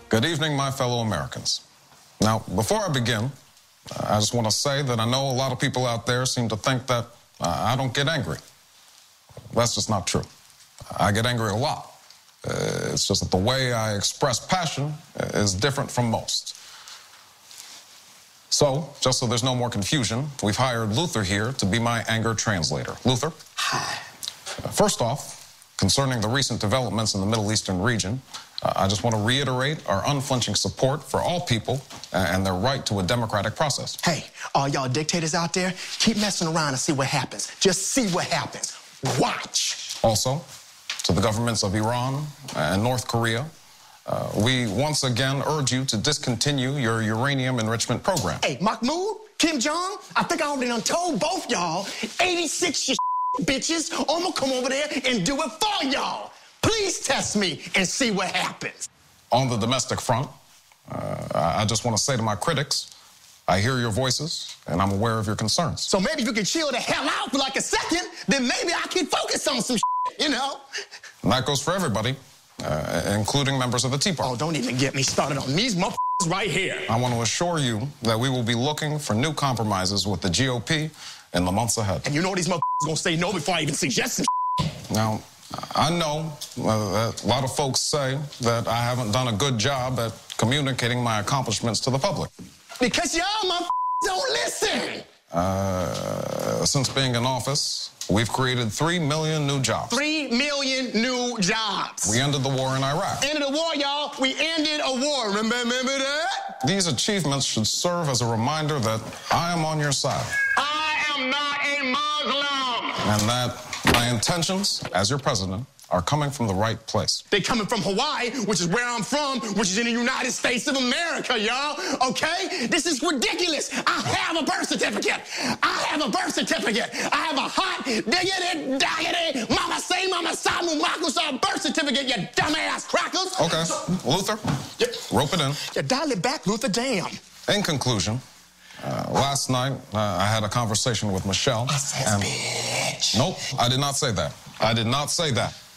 Good evening, my fellow Americans. Now, before I begin, I just want to say that I know a lot of people out there seem to think that I don't get angry. That's just not true. I get angry a lot. It's just that the way I express passion is different from most. So, just so there's no more confusion, we've hired Luther here to be my anger translator. Luther? Hi. First off, concerning the recent developments in the Middle Eastern region, I just want to reiterate our unflinching support for all people and their right to a democratic process. Hey, all y'all dictators out there, keep messing around and see what happens. Just see what happens. Watch. Also, to the governments of Iran and North Korea, we once again urge you to discontinue your uranium enrichment program. Hey, Mahmoud, Kim Jong, I think I already done told both y'all, 86 you bitches, I'm gonna come over there and do it for y'all. Please test me and see what happens. On the domestic front, I just want to say to my critics, I hear your voices and I'm aware of your concerns. So maybe if you could chill the hell out for like a second, then maybe I can focus on some you know? And that goes for everybody, including members of the Tea Party. Oh, don't even get me started on these motherfuckers right here. I want to assure you that we will be looking for new compromises with the GOP in the months ahead. And you know these motherfuckers gonna say no before I even suggest some Now, I know that a lot of folks say that I haven't done a good job at communicating my accomplishments to the public. Because y'all motherfuckers don't listen. Since being in office, we've created 3 million new jobs. 3 million new jobs. We ended the war in Iraq. Ended the war, y'all. We ended a war. Remember that? These achievements should serve as a reminder that I am on your side. I am not a Muslim. And that my intentions as your president are coming from the right place. They coming from Hawaii, which is where I'm from, which is in the United States of America, y'all. Okay? This is ridiculous. I have a birth certificate. I have a birth certificate. I have a hot, diggity, daggity, mama say, mama samu, makusa birth certificate, you dumbass crackers. Okay. Luther, rope it in. Yeah, dial it back, Luther, damn. In conclusion, last night I had a conversation with Michelle. I said, bitch. Nope, I did not say that. I did not say that.